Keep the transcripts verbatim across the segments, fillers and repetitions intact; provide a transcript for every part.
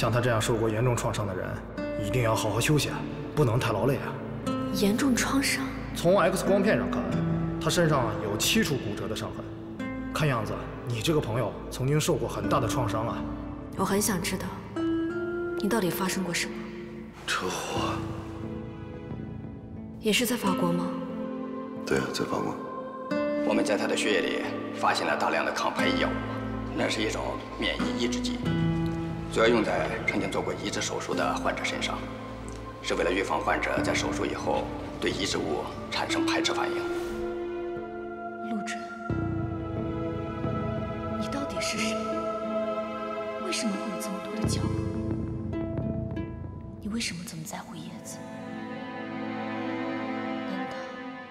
像他这样受过严重创伤的人，一定要好好休息，不能太劳累啊。 严重创伤？ 从 X 光片上看，他身上有七处骨折的伤痕。看样子，你这个朋友曾经受过很大的创伤啊。 我很想知道，你到底发生过什么？ 车祸。 也是在法国吗？ 对啊，在法国。 我们在他的血液里发现了大量的抗排异药物，那是一种免疫抑制剂，主要用在曾经做过移植手术的患者身上，是为了预防患者在手术以后对移植物产生排斥反应。 陆准，你到底是谁？为什么会有这么多的角落？你为什么这么在乎叶子？难道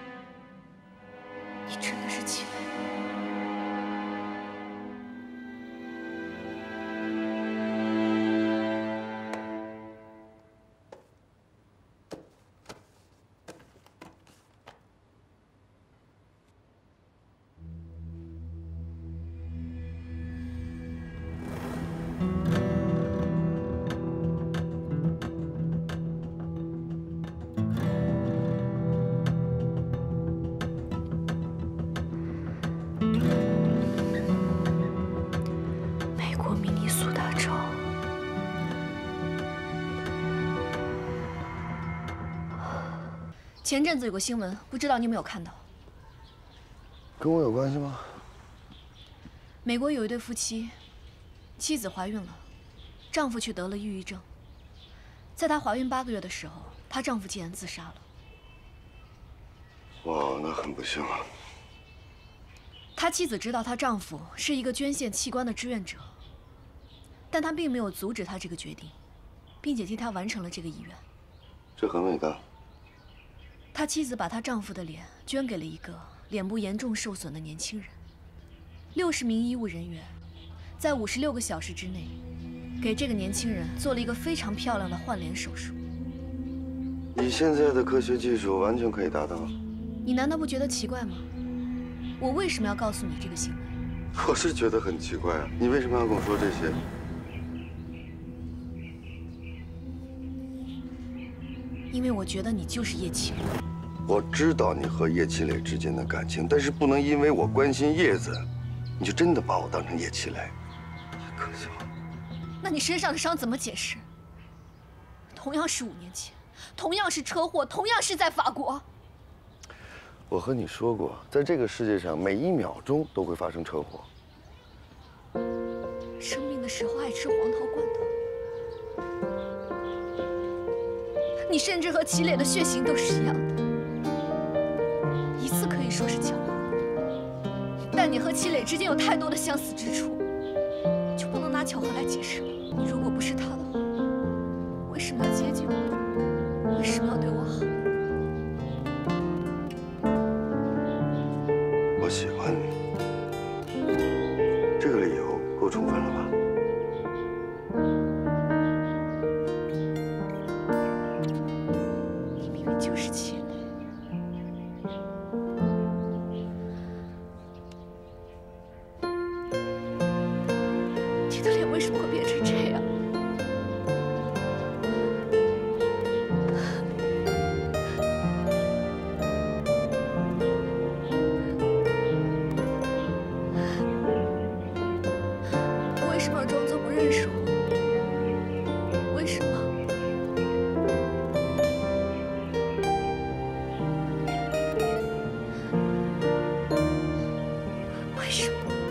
你真的是qi lei？前阵子有个新闻，不知道你有没有看到？ 跟我有关系吗？ 美国有一对夫妻，妻子怀孕了，丈夫却得了抑郁症。在她怀孕八个月的时候，她丈夫竟然自杀了。 哇，那很不幸啊。 她妻子知道她丈夫是一个捐献器官的志愿者，但她并没有阻止他这个决定，并且替他完成了这个遗愿。 这很伟大。 她妻子把她丈夫的脸捐给了一个脸部严重受损的年轻人。六十名医务人员在五十六个小时之内，给这个年轻人做了一个非常漂亮的换脸手术。 以现在的科学技术，完全可以达到。 你难道不觉得奇怪吗？我为什么要告诉你这个新闻？ 我是觉得很奇怪啊，你为什么要跟我说这些？ 因为我觉得你就是叶qi lei。 我知道你和叶qi lei之间的感情，但是不能因为我关心叶子，你就真的把我当成叶qi lei，太可笑了。 那你身上的伤怎么解释？同样是五年前，同样是车祸，同样是在法国。 我和你说过，在这个世界上，每一秒钟都会发生车祸。 生病的时候爱吃黄桃罐头。你甚至和qi lei的血型都是一样的，一次可以说是巧合，但你和qi lei之间有太多的相似之处，就不能拿巧合来解释吗？你如果不是他的话，为什么要接近我？为什么要对我好？ 我喜欢你，这个理由够充分了吧？ 就是qi lei。你的脸为什么会变成这样？为什么要装作不认识我？为什么？为什么？